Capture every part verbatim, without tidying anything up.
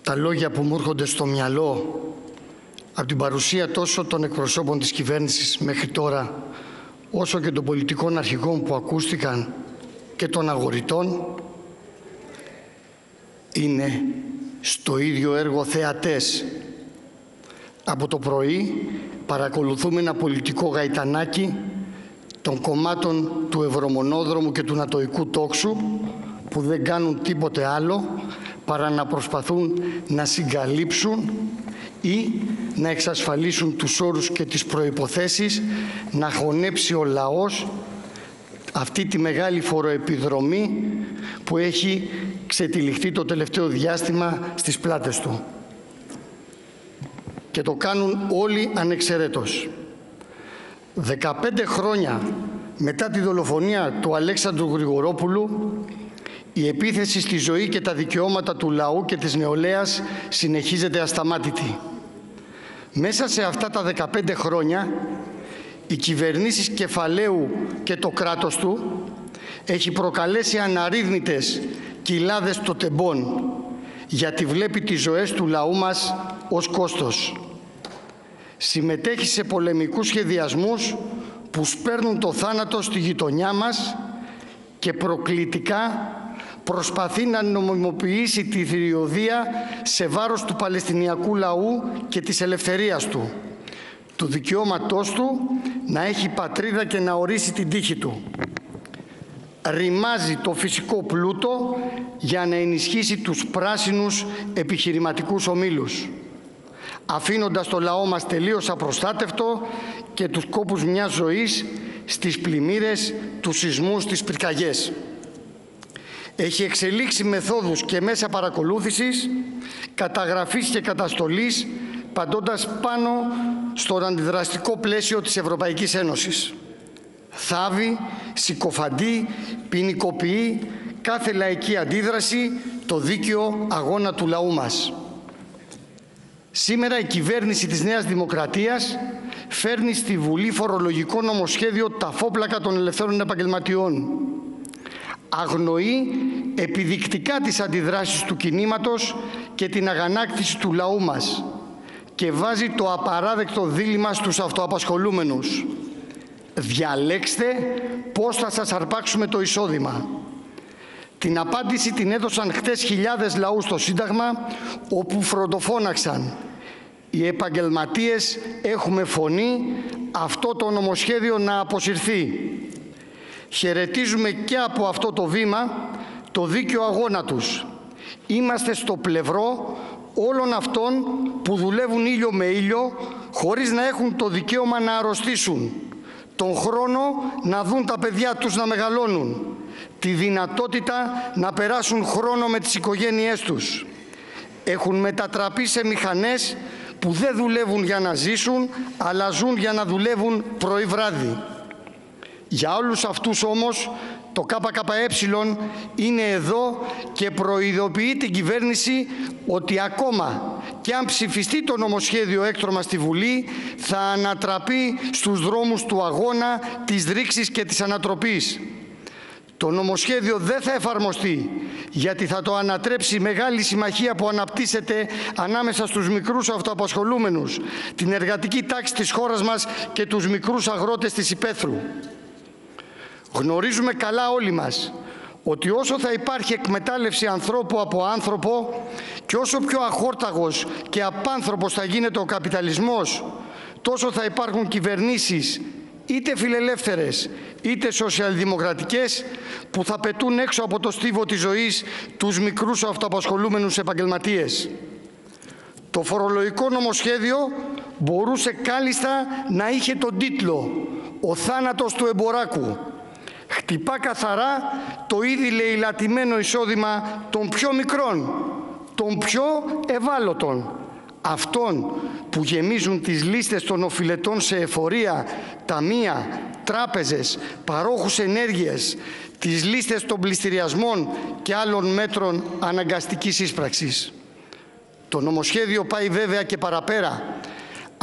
τα λόγια που μου έρχονται στο μυαλό από την παρουσία τόσο των εκπροσώπων της κυβέρνησης μέχρι τώρα, όσο και των πολιτικών αρχηγών που ακούστηκαν και των αγοριτών, είναι στο ίδιο έργο θεατές. Από το πρωί παρακολουθούμε ένα πολιτικό γαϊτανάκι των κομμάτων του Ευρωμονόδρομου και του Νατοϊκού Τόξου που δεν κάνουν τίποτε άλλο παρά να προσπαθούν να συγκαλύψουν ή να εξασφαλίσουν τους όρους και τις προϋποθέσεις να χωνέψει ο λαός αυτή τη μεγάλη φοροεπιδρομή που έχει ξετυλιχθεί το τελευταίο διάστημα στις πλάτες του. Και το κάνουν όλοι ανεξαιρέτως. Δεκαπέντε χρόνια μετά τη δολοφονία του Αλέξανδρου Γρηγορόπουλου, η επίθεση στη ζωή και τα δικαιώματα του λαού και της νεολαίας συνεχίζεται ασταμάτητη. Μέσα σε αυτά τα δεκαπέντε χρόνια, οι κυβερνήσεις κεφαλαίου και το κράτος του έχει προκαλέσει αναρρύθμιτες κοιλάδες των τεμπών, γιατί βλέπει τις ζωές του λαού μας ως κόστος. Συμμετέχει σε πολεμικούς σχεδιασμούς που σπέρνουν το θάνατο στη γειτονιά μας και προκλητικά προσπαθεί να νομιμοποιήσει τη θηριωδία σε βάρος του Παλαιστινιακού λαού και της ελευθερίας του, του δικαιώματός του να έχει πατρίδα και να ορίσει την τύχη του. Ρημάζει το φυσικό πλούτο για να ενισχύσει τους πράσινους επιχειρηματικούς ομίλους, αφήνοντας το λαό μας τελείως απροστάτευτο και τους κόπους μιας ζωής στις πλημμύρες, τους σεισμούς, τις πυρκαγιές. Έχει εξελίξει μεθόδους και μέσα παρακολούθησης, καταγραφής και καταστολής, παντώντας πάνω στον αντιδραστικό πλαίσιο της Ευρωπαϊκής Ένωσης. Θάβει, συκοφαντεί, ποινικοποιεί κάθε λαϊκή αντίδραση, το δίκαιο αγώνα του λαού μας. Σήμερα η κυβέρνηση της Νέας Δημοκρατίας φέρνει στη Βουλή φορολογικό νομοσχέδιο ταφόπλακα των ελευθέρων επαγγελματιών. Αγνοεί επιδεικτικά τις αντιδράσεις του κινήματος και την αγανάκτηση του λαού μας και βάζει το απαράδεκτο δίλημμα στους αυτοαπασχολούμενους. Διαλέξτε πώς θα σας αρπάξουμε το εισόδημα. Την απάντηση την έδωσαν χτες χιλιάδες λαού στο Σύνταγμα, όπου φροντοφώναξαν: οι επαγγελματίες έχουμε φωνή, αυτό το νομοσχέδιο να αποσυρθεί. Χαιρετίζουμε και από αυτό το βήμα το δίκαιο αγώνα τους. Είμαστε στο πλευρό όλων αυτών που δουλεύουν ήλιο με ήλιο, χωρίς να έχουν το δικαίωμα να αρρωστήσουν, τον χρόνο να δουν τα παιδιά τους να μεγαλώνουν, τη δυνατότητα να περάσουν χρόνο με τις οικογένειές τους. Έχουν μετατραπεί σε μηχανές που δεν δουλεύουν για να ζήσουν, αλλά ζουν για να δουλεύουν πρωί βράδυ. Για όλους αυτούς όμως το ΚΚΕ είναι εδώ και προειδοποιεί την κυβέρνηση ότι ακόμα και αν ψηφιστεί το νομοσχέδιο έκτρωμα στη Βουλή, θα ανατραπεί στους δρόμους του αγώνα, της ρήξης και της ανατροπής. Το νομοσχέδιο δεν θα εφαρμοστεί, γιατί θα το ανατρέψει μεγάλη συμμαχία που αναπτύσσεται ανάμεσα στους μικρούς αυτοαπασχολούμενους, την εργατική τάξη της χώρας μας και τους μικρούς αγρότες της υπαίθρου. Γνωρίζουμε καλά όλοι μας ότι όσο θα υπάρχει εκμετάλλευση ανθρώπου από άνθρωπο και όσο πιο αχόρταγος και απάνθρωπος θα γίνεται ο καπιταλισμός, τόσο θα υπάρχουν κυβερνήσεις είτε φιλελεύθερες είτε σοσιαλδημοκρατικές που θα πετούν έξω από το στίβο της ζωής τους μικρούς αυτοαπασχολούμενους επαγγελματίες. Το φορολογικό νομοσχέδιο μπορούσε κάλλιστα να είχε τον τίτλο «Ο θάνατος του εμποράκου». Χτυπά καθαρά το ήδη λαιλατημένο εισόδημα των πιο μικρών, των πιο ευάλωτων, αυτών που γεμίζουν τις λίστες των οφειλετών σε εφορία, ταμεία, τράπεζες, παρόχους ενέργειας, τις λίστες των πληστηριασμών και άλλων μέτρων αναγκαστικής ίσπραξης. Το νομοσχέδιο πάει βέβαια και παραπέρα.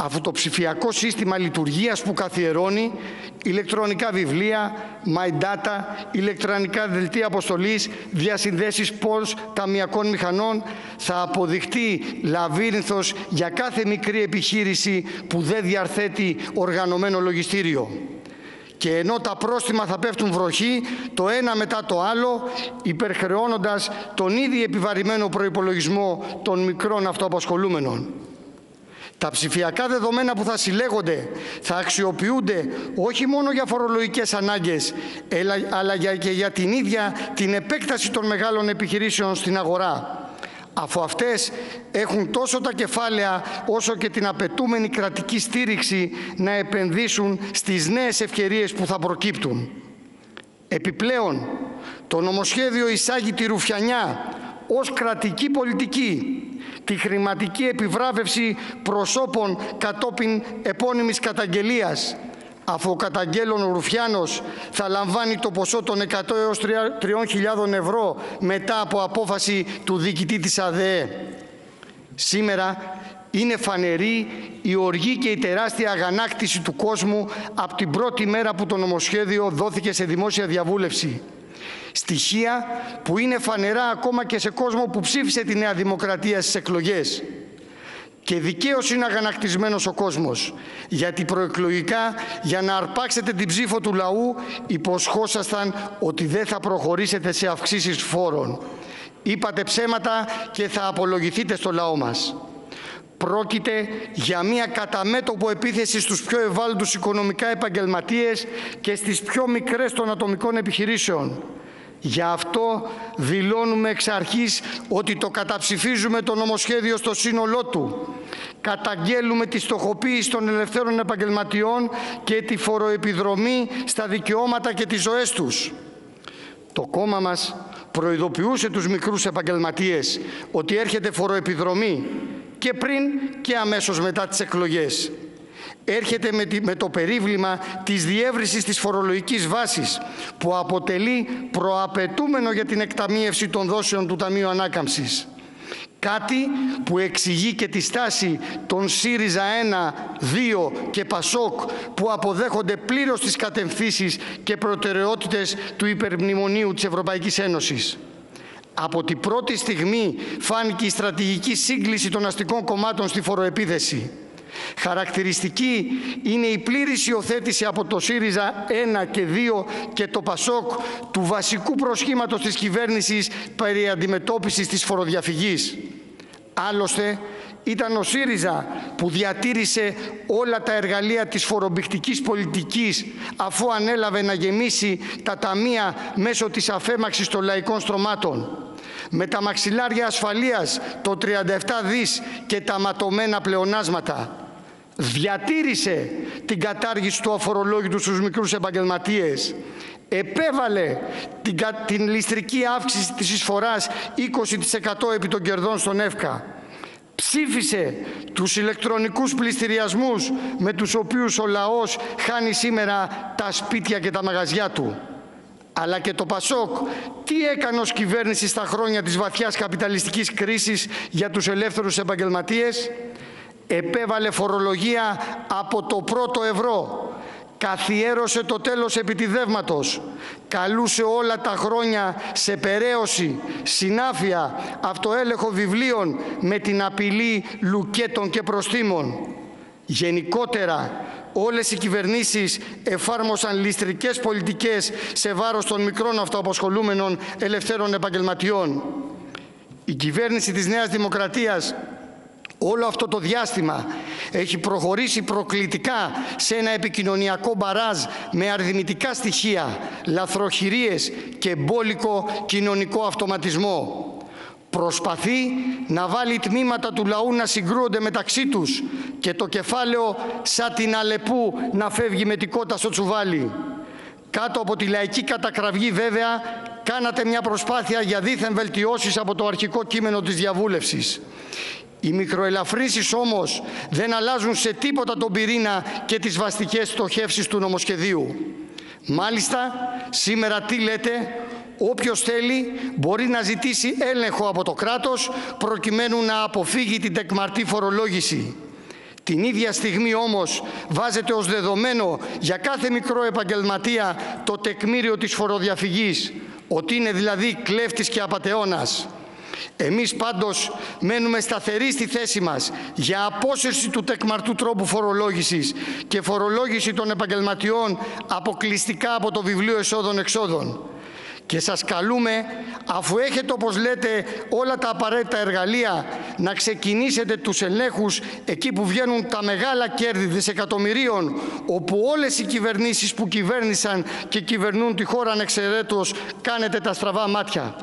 αφού το ψηφιακό σύστημα λειτουργίας που καθιερώνει ηλεκτρονικά βιβλία, My Data, ηλεκτρονικά δελτία αποστολής, διασυνδέσεις πώς ταμιακών μηχανών θα αποδειχτεί λαβύρινθος για κάθε μικρή επιχείρηση που δεν διαρθέτει οργανωμένο λογιστήριο. Και ενώ τα πρόστιμα θα πέφτουν βροχή, το ένα μετά το άλλο, υπερχρεώνοντας τον ήδη επιβαρημένο προϋπολογισμό των μικρών αυτοαπασχολούμενων. Τα ψηφιακά δεδομένα που θα συλλέγονται θα αξιοποιούνται όχι μόνο για φορολογικές ανάγκες, αλλά και για την ίδια την επέκταση των μεγάλων επιχειρήσεων στην αγορά, αφού αυτές έχουν τόσο τα κεφάλαια όσο και την απαιτούμενη κρατική στήριξη να επενδύσουν στις νέες ευκαιρίες που θα προκύπτουν. Επιπλέον, το νομοσχέδιο εισάγει τη ρουφιανιά ως κρατική πολιτική, τη χρηματική επιβράβευση προσώπων κατόπιν επώνυμης καταγγελίας, αφού ο καταγγέλων Ρουφιάνος θα λαμβάνει το ποσό των εκατό έως τριών χιλιάδων ευρώ μετά από απόφαση του διοικητή της ΑΔΕ. Σήμερα είναι φανερή η οργή και η τεράστια αγανάκτηση του κόσμου από την πρώτη μέρα που το νομοσχέδιο δόθηκε σε δημόσια διαβούλευση. Στοιχεία που είναι φανερά ακόμα και σε κόσμο που ψήφισε τη Νέα Δημοκρατία στις εκλογές. Και δικαίως είναι αγανακτισμένος ο κόσμος, γιατί προεκλογικά για να αρπάξετε την ψήφο του λαού υποσχόσασταν ότι δεν θα προχωρήσετε σε αυξήσεις φόρων. Είπατε ψέματα και θα απολογηθείτε στο λαό μας. Πρόκειται για μια καταμέτωπο επίθεση στους πιο ευάλωτους οικονομικά επαγγελματίες και στις πιο μικρές των ατομικών επιχειρήσεων. Γι' αυτό δηλώνουμε εξ αρχής ότι το καταψηφίζουμε το νομοσχέδιο στο σύνολό του. Καταγγέλουμε τη στοχοποίηση των ελευθέρων επαγγελματιών και τη φοροεπιδρομή στα δικαιώματα και τις ζωές τους. Το κόμμα μας προειδοποιούσε τους μικρούς επαγγελματίες ότι έρχεται φοροεπιδρομή και πριν και αμέσως μετά τις εκλογές. Έρχεται με, τη, με το περίβλημα της διεύρυνσης της φορολογικής βάσης που αποτελεί προαπαιτούμενο για την εκταμείευση των δόσεων του Ταμείου Ανάκαμψης. Κάτι που εξηγεί και τη στάση των ΣΥΡΙΖΑ ένα, δύο και ΠΑΣΟΚ που αποδέχονται πλήρως τις κατευθύνσεις και προτεραιότητες του υπερμνημονίου της Ευρωπαϊκής Ένωσης. Από την πρώτη στιγμή φάνηκε η στρατηγική σύγκληση των αστικών κομμάτων στη φοροεπίθεση. Χαρακτηριστική είναι η πλήρης υιοθέτηση από το ΣΥΡΙΖΑ ένα και δύο και το ΠΑΣΟΚ του βασικού προσχήματος της κυβέρνησης περί αντιμετώπισης της φοροδιαφυγής. Άλλωστε, ήταν ο ΣΥΡΙΖΑ που διατήρησε όλα τα εργαλεία της φορομπηχτικής πολιτικής αφού ανέλαβε να γεμίσει τα ταμεία μέσω της αφέμαξης των λαϊκών στρωμάτων. Με τα μαξιλάρια ασφαλείας, το τριάντα επτά δις και τα ματωμένα πλεονάσματα. Διατήρησε την κατάργηση του αφορολόγητου στους μικρούς επαγγελματίες. Επέβαλε την, την ληστρική αύξηση της εισφοράς είκοσι τοις εκατό επί των κερδών στον ΕΦΚΑ. Ψήφισε τους ηλεκτρονικούς πληστηριασμούς με τους οποίους ο λαός χάνει σήμερα τα σπίτια και τα μαγαζιά του. Αλλά και το ΠΑΣΟΚ τι έκανε ως κυβέρνηση στα χρόνια της βαθιάς καπιταλιστικής κρίσης για τους ελεύθερους επαγγελματίες? Επέβαλε φορολογία από το πρώτο ευρώ, καθιέρωσε το τέλος επιτιδεύματος, καλούσε όλα τα χρόνια σε περαίωση, συνάφεια, αυτοέλεγχο βιβλίων με την απειλή λουκέτων και προστίμων. Γενικότερα, όλες οι κυβερνήσεις εφάρμοσαν ληστρικές πολιτικές σε βάρος των μικρών αυτοαπασχολούμενων ελευθέρων επαγγελματιών. Η κυβέρνηση της Νέας Δημοκρατίας όλο αυτό το διάστημα έχει προχωρήσει προκλητικά σε ένα επικοινωνιακό μπαράζ με αριθμητικά στοιχεία, λαθροχειρίες και μπόλικο κοινωνικό αυτοματισμό. Προσπαθεί να βάλει τμήματα του λαού να συγκρούονται μεταξύ τους και το κεφάλαιο σαν την Αλεπού να φεύγει με την κότα στο τσουβάλι. Κάτω από τη λαϊκή κατακραυγή βέβαια κάνατε μια προσπάθεια για δίθεν βελτιώσεις από το αρχικό κείμενο της διαβούλευσης. Οι μικροελαφρύνσεις όμως δεν αλλάζουν σε τίποτα τον πυρήνα και τις βαστικές στοχεύσεις του νομοσχεδίου. Μάλιστα, σήμερα τι λέτε? Όποιος θέλει μπορεί να ζητήσει έλεγχο από το κράτος προκειμένου να αποφύγει την τεκμαρτή φορολόγηση. Την ίδια στιγμή όμως βάζετε ως δεδομένο για κάθε μικρό επαγγελματία το τεκμήριο της φοροδιαφυγής, ότι είναι δηλαδή κλέφτης και απατεώνας. Εμείς πάντως μένουμε σταθεροί στη θέση μας για απόσυρση του τεκμαρτού τρόπου φορολόγησης και φορολόγηση των επαγγελματιών αποκλειστικά από το βιβλίο εσόδων-εξόδων. Και σας καλούμε, αφού έχετε, όπως λέτε, όλα τα απαραίτητα εργαλεία, να ξεκινήσετε τους ελέγχους εκεί που βγαίνουν τα μεγάλα κέρδη δισεκατομμυρίων, όπου όλες οι κυβερνήσεις που κυβέρνησαν και κυβερνούν τη χώρα ανεξαιρέτως κάνετε τα στραβά μάτια.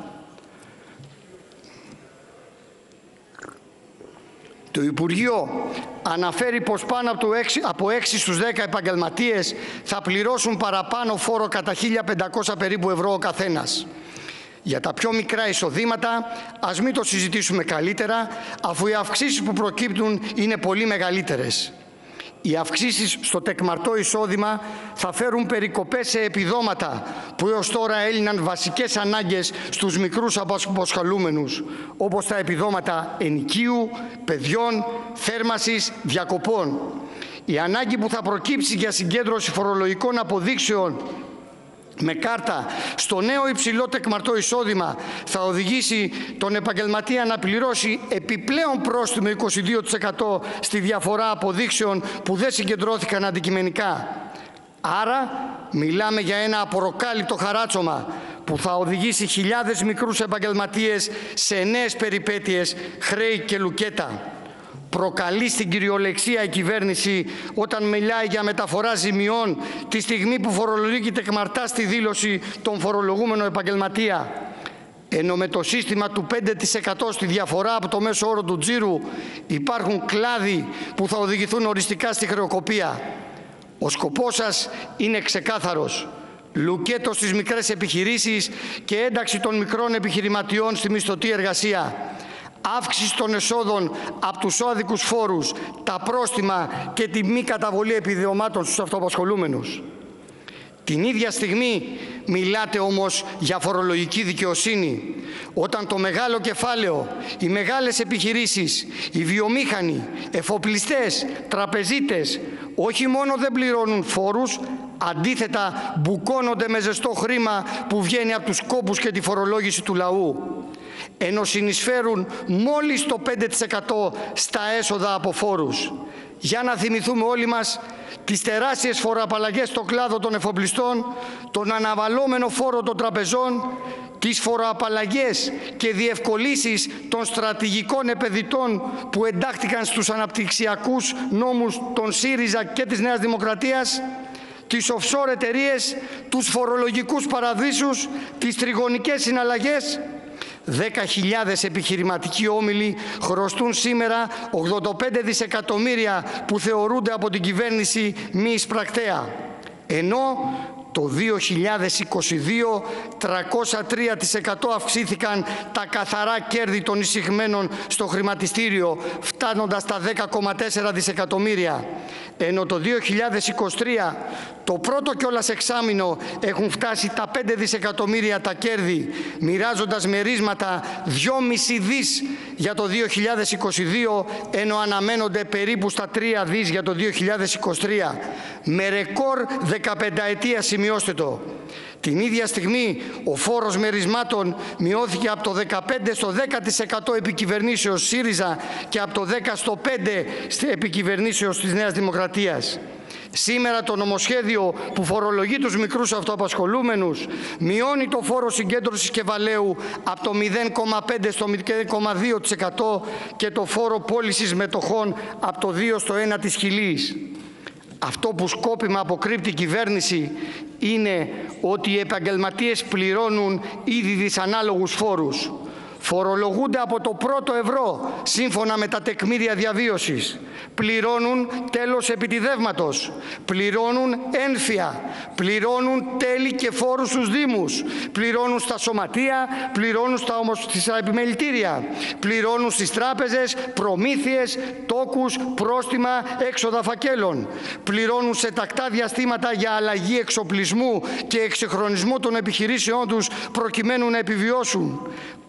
Το Υπουργείο αναφέρει πως πάνω από έξι στους δέκα επαγγελματίες θα πληρώσουν παραπάνω φόρο κατά χίλια πεντακόσια περίπου ευρώ ο καθένας. Για τα πιο μικρά εισοδήματα ας μην το συζητήσουμε καλύτερα, αφού οι αυξήσεις που προκύπτουν είναι πολύ μεγαλύτερες. Οι αυξήσεις στο τεκμαρτό εισόδημα θα φέρουν περικοπές σε επιδόματα που έως τώρα έλυναν βασικές ανάγκες στους μικρούς απασχολούμενους, όπως τα επιδόματα ενοικίου, παιδιών, θέρμασης, διακοπών. Η ανάγκη που θα προκύψει για συγκέντρωση φορολογικών αποδείξεων με κάρτα στο νέο υψηλό τεκμαρτό εισόδημα θα οδηγήσει τον επαγγελματία να πληρώσει επιπλέον πρόστιμο είκοσι δύο τοις εκατό στη διαφορά αποδείξεων που δεν συγκεντρώθηκαν αντικειμενικά. Άρα μιλάμε για ένα απροκάλυπτο χαράτσωμα που θα οδηγήσει χιλιάδες μικρούς επαγγελματίες σε νέες περιπέτειες, χρέη και λουκέτα. Προκαλεί στην κυριολεξία η κυβέρνηση όταν μιλάει για μεταφορά ζημιών τη στιγμή που φορολογεί τεκμαρτά στη δήλωση των φορολογούμενων επαγγελματία. Ενώ με το σύστημα του πέντε τοις εκατό στη διαφορά από το μέσο όρο του τζίρου υπάρχουν κλάδοι που θα οδηγηθούν οριστικά στη χρεοκοπία. Ο σκοπός σας είναι ξεκάθαρος. Λουκέτο στις μικρές επιχειρήσεις και ένταξη των μικρών επιχειρηματιών στη μισθωτή εργασία. Αύξηση των εσόδων από τους άδικους φόρους, τα πρόστιμα και τη μη καταβολή επιδομάτων στους αυτοαπασχολούμενους. Την ίδια στιγμή μιλάτε όμως για φορολογική δικαιοσύνη, όταν το μεγάλο κεφάλαιο, οι μεγάλες επιχειρήσεις, οι βιομήχανοι, εφοπλιστές, τραπεζίτες, όχι μόνο δεν πληρώνουν φόρους, αντίθετα μπουκώνονται με ζεστό χρήμα που βγαίνει από τους κόπους και τη φορολόγηση του λαού, ενώ συνεισφέρουν μόλις το πέντε τοις εκατό στα έσοδα από φόρους. Για να θυμηθούμε όλοι μας τις τεράστιες φοροαπαλλαγές στο κλάδο των εφοπλιστών, τον αναβαλώμενο φόρο των τραπεζών, τις φοροαπαλλαγές και διευκολύσεις των στρατηγικών επενδυτών που εντάχθηκαν στους αναπτυξιακούς νόμους των ΣΥΡΙΖΑ και της Νέας Δημοκρατίας, τις offshore εταιρείες, τους φορολογικούς παραδείσους, τις τριγωνικές συναλλαγές. δέκα χιλιάδες επιχειρηματικοί όμιλοι χρωστούν σήμερα ογδόντα πέντε δισεκατομμύρια που θεωρούνται από την κυβέρνηση μη εισπρακτέα. Ενώ το δύο χιλιάδες είκοσι δύο τριακόσια τρία τοις εκατό αυξήθηκαν τα καθαρά κέρδη των εισηγμένων στο χρηματιστήριο, φτάνοντας στα δέκα κόμμα τέσσερα δισεκατομμύρια. Ενώ το δύο χιλιάδες είκοσι τρία, το πρώτο κιόλας εξάμηνο, έχουν φτάσει τα πέντε δισεκατομμύρια τα κέρδη, μοιράζοντας μερίσματα δυόμισι δις για το δύο χιλιάδες είκοσι δύο, ενώ αναμένονται περίπου στα τρία δις για το δύο χιλιάδες είκοσι τρία. Με ρεκόρ δεκαπενταετία, σημειώστε το. Την ίδια στιγμή ο φόρος μερισμάτων μειώθηκε από το δεκαπέντε στο δέκα τοις εκατό επικυβερνήσεως ΣΥΡΙΖΑ και από το δέκα στο πέντε τοις εκατό επικυβερνήσεως της Νέας Δημοκρατίας. Σήμερα το νομοσχέδιο που φορολογεί τους μικρούς αυτοαπασχολούμενους μειώνει το φόρο συγκέντρωσης κεφαλαίου από το μηδέν κόμμα πέντε στο μηδέν κόμμα δύο τοις εκατό και το φόρο πώλησης μετοχών από το δύο στο ένα της χιλής. Αυτό που σκόπιμα αποκρύπτει η κυβέρνηση είναι ότι οι επαγγελματίες πληρώνουν ήδη δυσανάλογους φόρους. Φορολογούνται από το πρώτο ευρώ σύμφωνα με τα τεκμήρια διαβίωσης. Πληρώνουν τέλος επιτιδεύματος, πληρώνουν ένφια, πληρώνουν τέλη και φόρους στους δήμους, πληρώνουν στα σωματεία, πληρώνουν στα, όμως, στα επιμελητήρια, πληρώνουν στις τράπεζες προμήθειες, τόκους, πρόστιμα, έξοδα φακέλων, πληρώνουν σε τακτά διαστήματα για αλλαγή εξοπλισμού και εξυγχρονισμό των επιχειρήσεών τους προκειμένου να επιβιώσουν.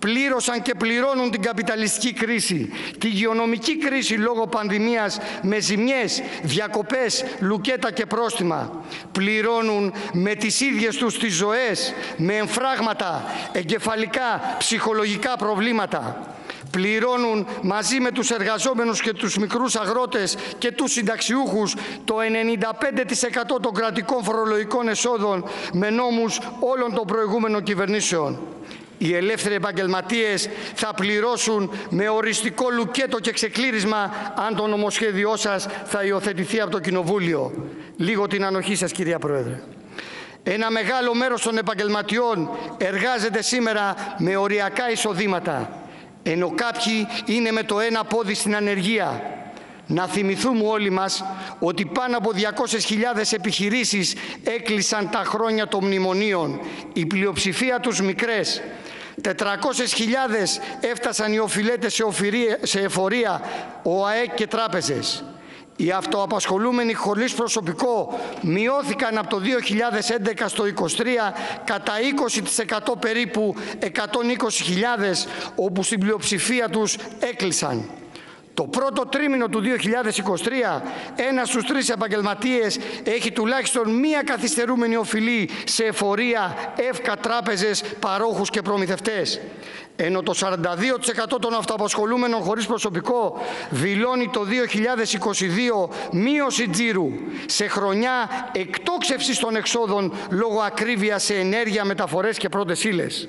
πλήρωσαν και πληρώνουν την καπιταλιστική κρίση, τη υγειονομική κρίση λόγω πανδημίας με ζημιές, διακοπές, λουκέτα και πρόστιμα. Πληρώνουν με τις ίδιες τους τις ζωές, με εμφράγματα, εγκεφαλικά, ψυχολογικά προβλήματα. Πληρώνουν μαζί με τους εργαζόμενους και τους μικρούς αγρότες και τους συνταξιούχους το ενενήντα πέντε τοις εκατό των κρατικών φορολογικών εσόδων με νόμους όλων των προηγούμενων κυβερνήσεων. Οι ελεύθεροι επαγγελματίες θα πληρώσουν με οριστικό λουκέτο και ξεκλήρισμα αν το νομοσχέδιό σας θα υιοθετηθεί από το Κοινοβούλιο. Λίγο την ανοχή σας, κυρία Πρόεδρε. Ένα μεγάλο μέρος των επαγγελματιών εργάζεται σήμερα με οριακά εισοδήματα, ενώ κάποιοι είναι με το ένα πόδι στην ανεργία. Να θυμηθούμε όλοι μας ότι πάνω από διακόσιες χιλιάδες επιχειρήσεις έκλεισαν τα χρόνια των μνημονίων, η πλειοψηφία τους μικρές. τετρακόσιες χιλιάδες έφτασαν οι οφειλέτες σε εφορία, ΟΑΕ και τράπεζες. Οι αυτοαπασχολούμενοι χωρίς προσωπικό μειώθηκαν από το δύο χιλιάδες έντεκα στο είκοσι τρία κατά είκοσι τοις εκατό περίπου εκατόν είκοσι χιλιάδες, όπου στην πλειοψηφία τους έκλεισαν. Το πρώτο τρίμηνο του δύο χιλιάδες είκοσι τρία, ένας στους τρεις επαγγελματίες έχει τουλάχιστον μία καθυστερούμενη οφειλή σε εφορία, εύκα, τράπεζες, παρόχους και προμηθευτές. Ενώ το σαράντα δύο τοις εκατό των αυτοαπασχολούμενων χωρίς προσωπικό δηλώνει το δύο χιλιάδες είκοσι δύο μείωση τζίρου σε χρονιά εκτόξευσης των εξόδων λόγω ακρίβειας σε ενέργεια, μεταφορές και πρώτες ύλες.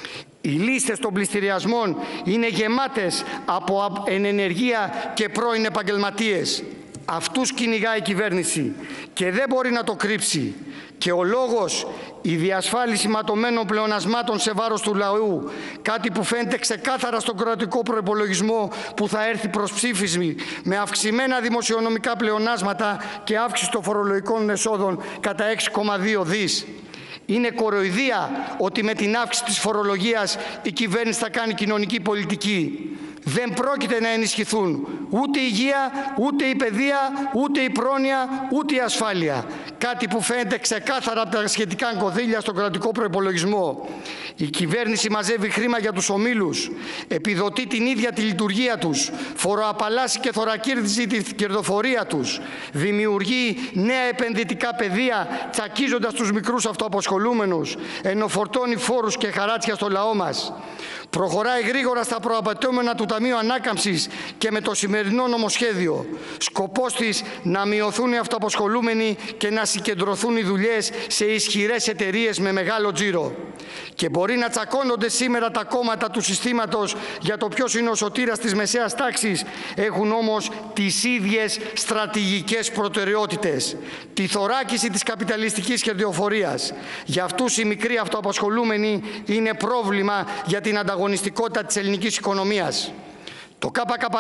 Οι λίστες των πληστηριασμών είναι γεμάτες από ενενεργεία και πρώην επαγγελματίες. Αυτούς κυνηγάει η κυβέρνηση και δεν μπορεί να το κρύψει. Και ο λόγος, η διασφάλιση ματωμένων πλεονασμάτων σε βάρος του λαού, κάτι που φαίνεται ξεκάθαρα στον κρατικό προϋπολογισμό που θα έρθει προς ψήφισμα με αυξημένα δημοσιονομικά πλεονάσματα και αύξηση των φορολογικών εσόδων κατά έξι κόμμα δύο δις. Είναι κοροϊδία ότι με την αύξηση της φορολογίας η κυβέρνηση θα κάνει κοινωνική πολιτική. Δεν πρόκειται να ενισχυθούν ούτε η υγεία, ούτε η παιδεία, ούτε η πρόνοια, ούτε η ασφάλεια. Κάτι που φαίνεται ξεκάθαρα από τα σχετικά κονδύλια στον κρατικό προϋπολογισμό. Η κυβέρνηση μαζεύει χρήμα για τους ομίλους, επιδοτεί την ίδια τη λειτουργία τους, φοροαπαλλάσσει και θωρακίζει τη κερδοφορία τους, δημιουργεί νέα επενδυτικά πεδία τσακίζοντας τους μικρούς αυτοαπασχολούμενους, ενώ φορτώνει φόρους και χαράτσια στο λαό μας. Προχωράει γρήγορα στα προαπαιτούμενα του Ταμείου Ανάκαμψης και με το σημερινό νομοσχέδιο. Σκοπός της να μειωθούν οι αυτοαπασχολούμενοι και να συγκεντρωθούν οι δουλειές σε ισχυρές εταιρείες με μεγάλο τζίρο. Και μπορεί να τσακώνονται σήμερα τα κόμματα του συστήματος για το ποιος είναι ο σωτήρας της μεσαίας τάξης, έχουν όμως τις ίδιες στρατηγικές προτεραιότητες. Τη θωράκιση της καπιταλιστικής κερδοφορίας. Για αυτούς οι μικροί αυτοαπασχολούμενοι είναι πρόβλημα για την ανταγωνιστικότητα της ελληνικής οικονομίας. Το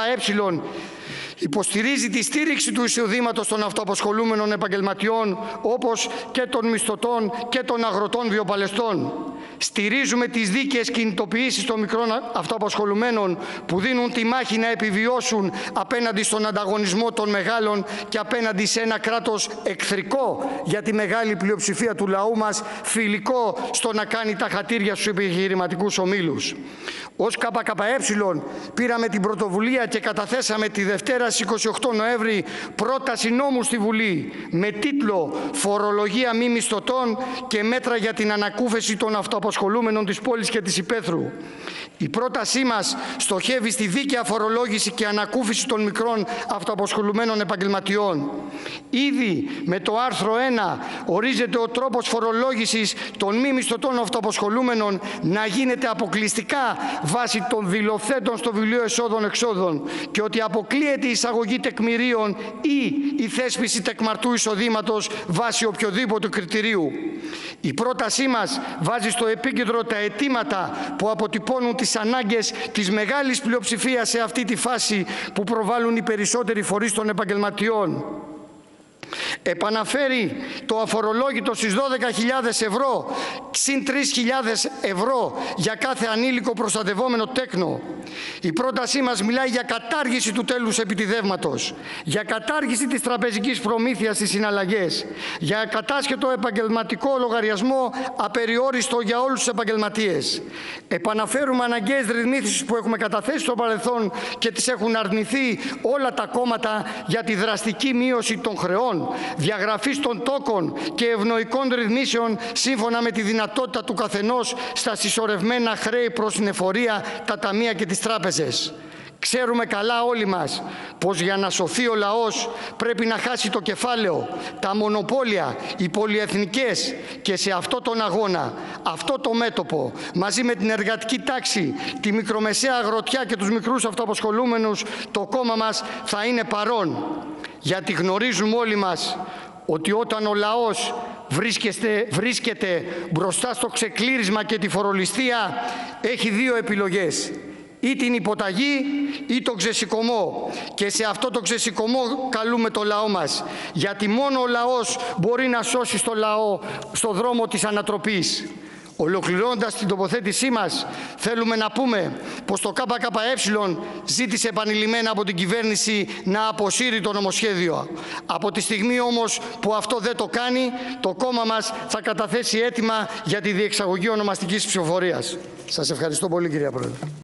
ΚΚΕ υποστηρίζει τη στήριξη του εισοδήματος των αυτοαπασχολούμενων επαγγελματιών, όπως και των μισθωτών και των αγροτών βιοπαλαιστών. Στηρίζουμε τις δίκαιες κινητοποιήσεις των μικρών αυτοαπασχολουμένων που δίνουν τη μάχη να επιβιώσουν απέναντι στον ανταγωνισμό των μεγάλων και απέναντι σε ένα κράτος εχθρικό για τη μεγάλη πλειοψηφία του λαού μας, φιλικό στο να κάνει τα χατήρια στους επιχειρηματικούς ομίλους. Ως ΚΚΕ πήραμε την πρωτοβουλία και καταθέσαμε τη Δευτέρα στις είκοσι οκτώ Νοέμβρη πρόταση νόμου στη Βουλή με τίτλο «Φορολογία μη μισθωτών και μέτρα για την ανακούφιση των αυτοαπασχολούμενων της πόλης και της υπαίθρου». Η πρότασή μας στοχεύει στη δίκαια φορολόγηση και ανακούφιση των μικρών αυτοαπασχολουμένων επαγγελματιών. Ήδη με το άρθρο ένα ορίζεται ο τρόπος φορολόγησης των μη μισθωτών αυτοαπασχολούμενων να γίνεται αποκλειστικά βάσει των δηλωθέντων στο βιβλίο εσόδων-εξόδων και ότι αποκλείεται η εισαγωγή τεκμηρίων ή η θέσπιση τεκμαρτού εισοδήματος βάσει οποιοδήποτε κριτηρίου. Η πρότασή μας βάζει στο επίκεντρο τα αιτήματα που αποτυπώνουν τις ανάγκες της μεγάλης πλειοψηφίας σε αυτή τη φάση που προβάλλουν οι περισσότεροι φορείς των επαγγελματιών. Επαναφέρει το αφορολόγητο στις δώδεκα χιλιάδες ευρώ, συν τρεις χιλιάδες ευρώ για κάθε ανήλικο προστατευόμενο τέκνο. Η πρότασή μας μιλάει για κατάργηση του τέλους επιτιδεύματος, για κατάργηση της τραπεζικής προμήθειας στις συναλλαγές, για κατάσχετο επαγγελματικό λογαριασμό απεριόριστο για όλους τους επαγγελματίες. Επαναφέρουμε αναγκαίες ρυθμίσεις που έχουμε καταθέσει στο παρελθόν και τις έχουν αρνηθεί όλα τα κόμματα για τη δραστική μείωση των χρεών, διαγραφής των τόκων και ευνοϊκών ρυθμίσεων σύμφωνα με τη δυνατότητα του καθενός στα συσσωρευμένα χρέη προς την εφορία, τα ταμεία και τις τράπεζες. Ξέρουμε καλά όλοι μας πως για να σωθεί ο λαός πρέπει να χάσει το κεφάλαιο, τα μονοπόλια, οι πολυεθνικές, και σε αυτό τον αγώνα, αυτό το μέτωπο, μαζί με την εργατική τάξη, τη μικρομεσαία αγροτιά και τους μικρούς αυτοαπασχολούμενους, το κόμμα μας θα είναι παρόν. Γιατί γνωρίζουμε όλοι μας ότι όταν ο λαός βρίσκεται, βρίσκεται μπροστά στο ξεκλήρισμα και τη φορολιστία, έχει δύο επιλογές: ή την υποταγή ή τον ξεσηκωμό. Και σε αυτό το ξεσηκωμό καλούμε το λαό μας, γιατί μόνο ο λαός μπορεί να σώσει στο λαό στο δρόμο της ανατροπής. Ολοκληρώνοντας την τοποθέτησή μας, θέλουμε να πούμε πως το ΚΚΕ ζήτησε επανειλημμένα από την κυβέρνηση να αποσύρει το νομοσχέδιο. Από τη στιγμή όμως που αυτό δεν το κάνει, το κόμμα μας θα καταθέσει αίτημα για τη διεξαγωγή ονομαστικής ψηφοφορίας. Σας ευχαριστώ πολύ, κυρία Πρόεδρε.